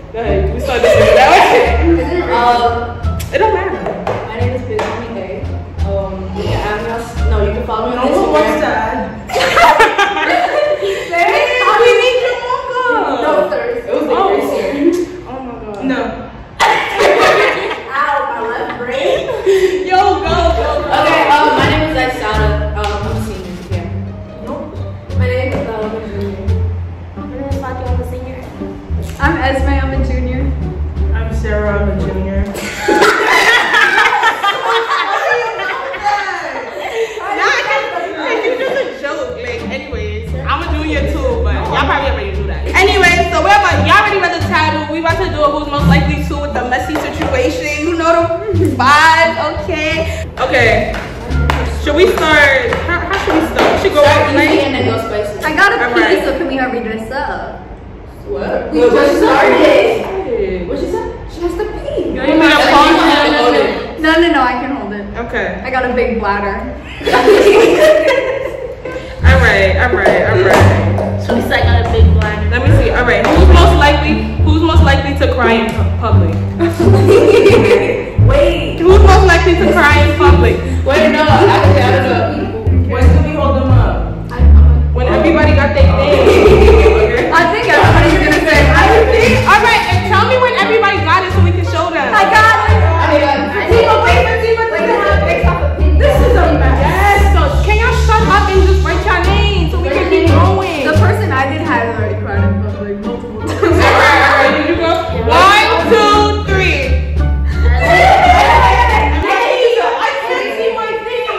Go ahead. We start this that way. It don't matter. My name is MaRah Obay. You can add us. No, you can follow me on Instagram. What's that? We need your mocha. No, thirst. It was the first year. Oh my god. No. Ow, my left brain. Yo, go. Okay, my name is Aisada. I'm a senior. Yeah. Nope. My name is I'm a junior. My name is Fati. I'm a senior. I'm Esme, I'm a junior. I'm Sarah, I'm a junior. You just a joke. Like, anyways, I'm a junior too, but y'all probably already knew that. Anyways, so y'all already read the title. We about to do a who's most likely to with the messy situation. You know the vibe, okay? Okay. Should we start? How should we start? We should go Start right easy and then go spicy. I got a pee, Alright. so can we hurry this up? What? We just started. What she said? She has to pee. You ain't gonna pause. No, I can hold it. Okay. I got a big bladder. Alright. So we said I got a big blind. Let me see. Alright. Who's most likely to cry in public? Wait. Who's most likely to cry in public? Wait, no. Actually, I don't know. When do we hold them up? When everybody got their thing. I think everybody's gonna say, Alright, and tell me when everybody got it so we can show them. I got it. This is a mess. Yes, so can y'all shut up and just write your name so we can keep going? The person I did have already cried in public multiple times. Alright, did you go? 1, 2, 3. I can't see my thing.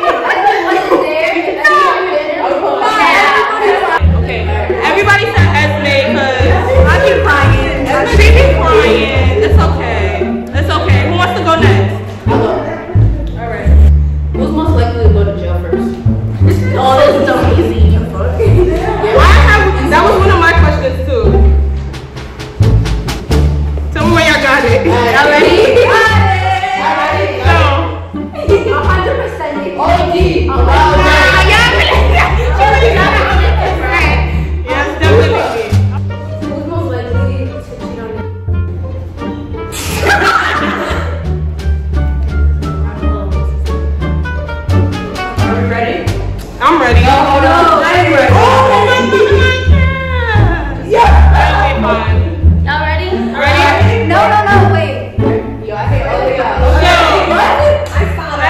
Okay, everybody said Esme because I keep crying. she be crying. It's okay. It's okay. Who wants to go next? Alright. Who's most likely to go to jail first? Oh, this is so easy. That was one of my questions too. Tell me when y'all got it. Y'all ready? So, 100%. OG. yes, definitely. Who's most likely to cheat on you? Are we ready? I'm ready. Hold on. I'm ready. Oh my god. Yeah. Okay, fine. Y'all ready? Ready? No, wait. Yo, I hate all of y'all. Yo. What? I found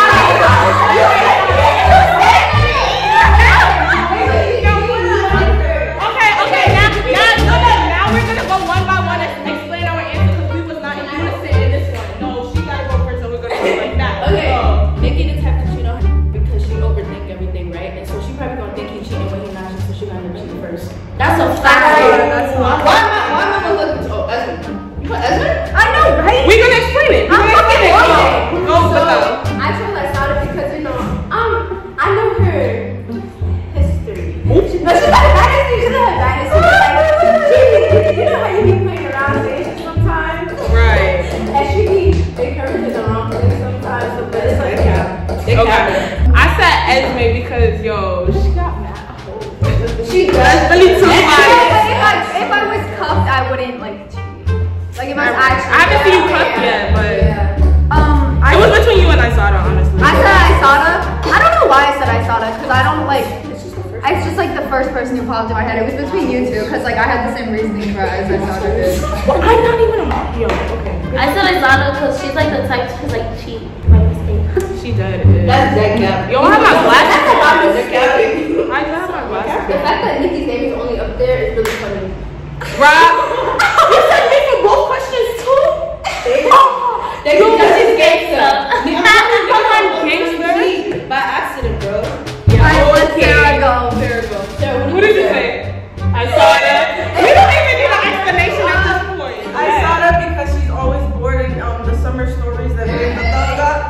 Okay, now we're gonna go one by one and explain our answers because we was not in unison in this one. No, she gotta go first and we're gonna do like that. Okay, So, Nikki the type to cheat on her because she overthink everything, right? And so she probably gonna think he cheating when he's not, so she gonna cheat first. That's a fact. Why am I looking? Oh, Ezra. You put Ezra? I know, right? we're gonna explain it. I'm fucking Go. Go with them. I told Asada because I know her history. No, she's not dynasty. She's not dynasty. Like, you know how you be playing around stations sometimes, Right. and she be encouraging the wrong thing sometimes. So, but it's like, yeah, they got her. Okay. I said Esme because she got mad. She does. That's really too much. If I was cuffed, I wouldn't like cheat. Like if I was actually. I haven't seen you cuffed yet, but I it was between you and Aisada, honestly. I said Aisada. I don't know why I said Aisada because I don't like. It's just like the first person who popped in my head. It was between you two because like I had the same reasoning for as Aisada did. Well, I'm not even a yo. Okay. I said I saw her because she's like the type to like cheat by mistake. She did. That's that gap. Yo, I have my glasses. That's a lot of the gap. I do have my glasses. The fact that Nikki's name is only up there is really funny. Rob, you said me for both questions too? They do that is gangster. I'm gangster. By accident, bro. Alright, let Sarah go. Sarah, What did you say? I saw that. We don't even need an explanation at this point. I saw that because she's always bored in the summer stories that we thought about.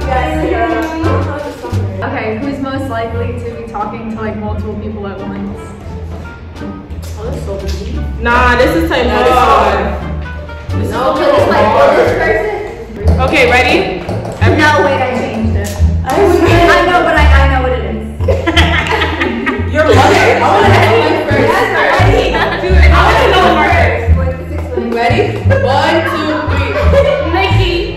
Okay, who's most likely to be talking to like multiple people at once? Oh, that's so easy. Nah, this is type No, because it's like for this person. Okay, ready? No, wait, I changed it. I know, but I know what it is. Your mother. I want to know first. I want to know first. Ready? 1, 2, 3. Nikki.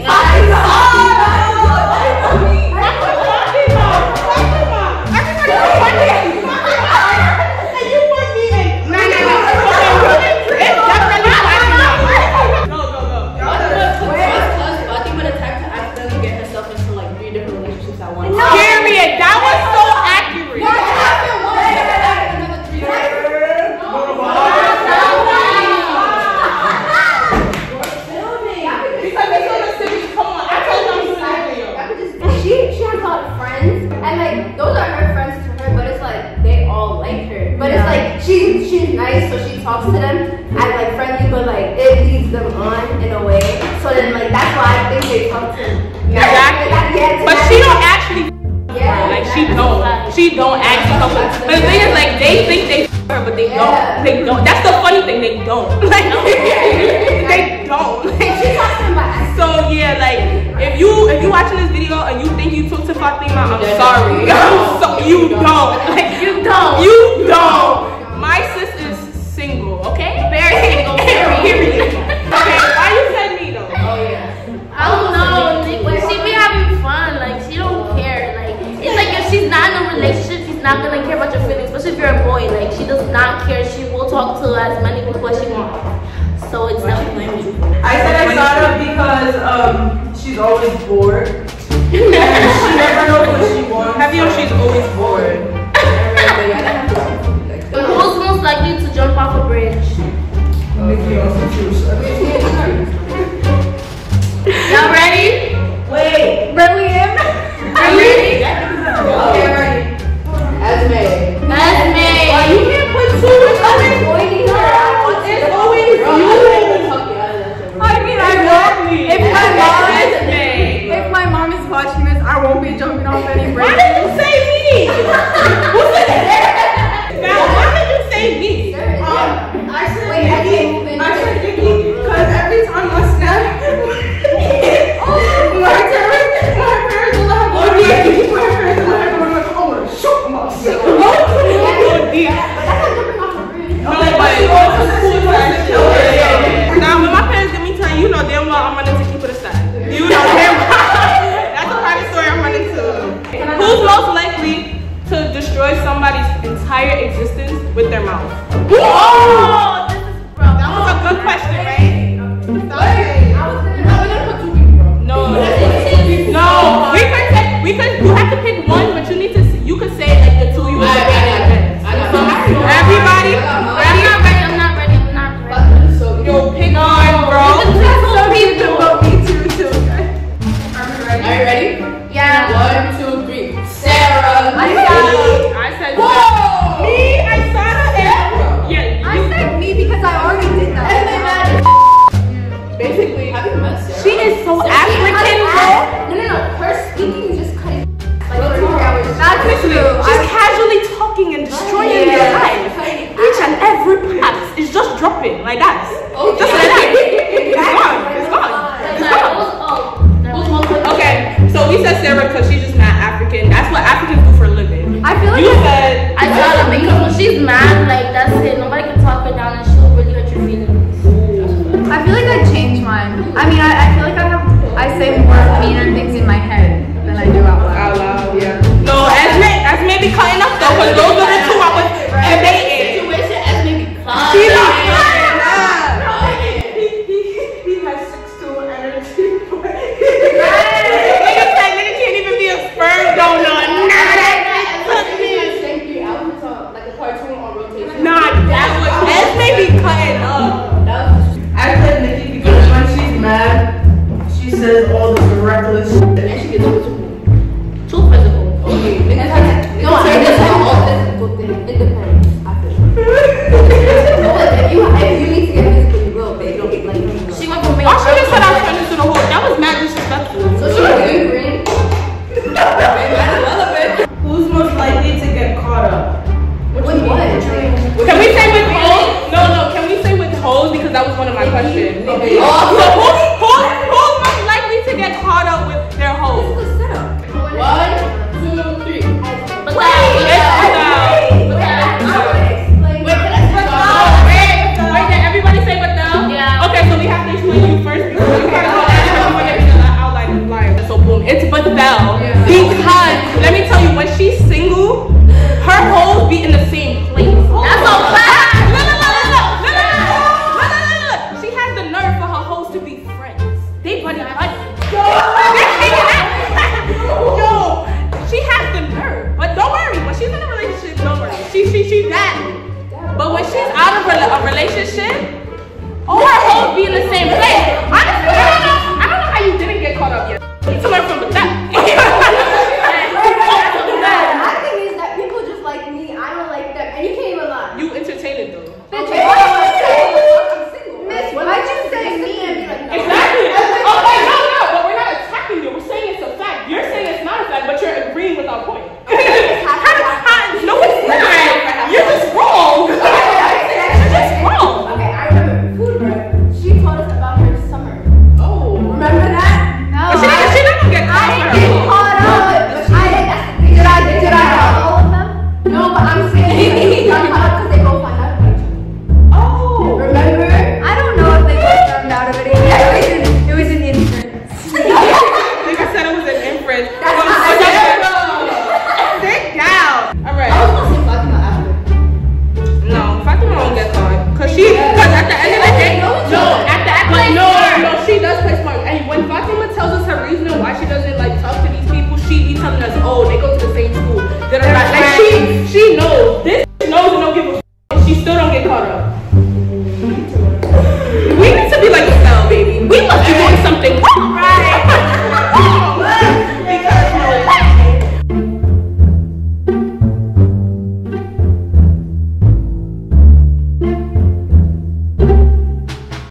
Period. That was so accurate. Because they told us to be, come on, I told them to do She has a lot of friends, and like those are her friends to her, but it's like they all like her. But it's like she's nice, so she talks to them and like friendly, but like it leads them on in a way. So then like that's why I think they talk to her. Exactly. But she don't actually. Yeah, like she don't actually fuck with. But the thing is, like they think they her, but they don't. They don't. That's the funny thing. They don't. Like they don't. So yeah, like if you watching this video and you think you took to Fatima, I'm sorry. You don't. Like you don't. My sis is single. Okay. Very single. Period. Okay. Why you said me though? Oh yeah. I don't know. She be having fun. Like she don't care. Like it's like if she's not in a relationship, she's not gonna care about your feelings. Especially if you're a boy. Like she does not care. She will talk to as many people as she wants. So it's definitely me. I said I saw her because she's always bored. And she never knows what she wants. Have you know she's always bored? Who's most likely to jump off a bridge? Y'all ready? Wait. Brilliant. Are you ready? Okay, ready. Esme. Why you can't put two? It's always you. I mean, I will. If my mom is watching this, I won't be jumping off any Why bridge. did you say me? Who said that? Now, why did you say me? I said Nikki because every time I snap, my parents will have one day. My parents will have one day. I'm gonna shoot them up. Oh dear. Now, when my parents get me telling you know damn well I'm running to keep it aside. You know damn well. That's a private story I'm running to. Who's most likely to destroy somebody's entire existence with their mouth? Oh, this is bro. That was a good question, right? No. We could. You have to pick one, but you need to. You could say like the two you would say. Everybody, ready? I'm not ready. Yo, pick one, bro. Are you ready? Yeah. 1, 2, 3. Sarah. I said Whoa! me. I saw her. Yeah. I said me because I already did that. Basically, have you met Sarah? She is so African, bro. No. Her speaking is just cutting like 3 hours. That's true. Just casually talking and destroying your life. Each and every part is just dropping like that. Just like that. It's gone. Okay, so we said Sarah because she's just not African. That's what Africans do for a living. I feel like You said I saw that because when she's mad, like that's it. Nobody can talk her down and she'll really hurt your feelings. I feel like I changed mine. I mean, I feel like I say more meaner things in my head than I do out loud. out loud, yeah. No, Esme be cutting up though, because those are the two I was debating. Situation as maybe She be cutting up. He has 6'2" energy. Nigga said nigga can't even be a sperm donor. Like a cartoon on rotation. Nah, that was Esme be cutting up. I said Nikki because when she's mad, she says all this reckless shit. And she gets too physical. okay. No, I just have all physical things. It depends. I feel. If you need to get physical, you will, but you don't like. She went from being Why she just said I was turning to the whole? That was mad disrespectful. So she's doing green. Who's most likely to get caught up? With what? Can we say with hoes? No. Can we say with hoes because that was one of my questions. Okay. So who's most likely to get caught up with their hoes? 1, 2, 3. But Wait, did everybody say but them? Yeah. Okay, so we have to likes when you first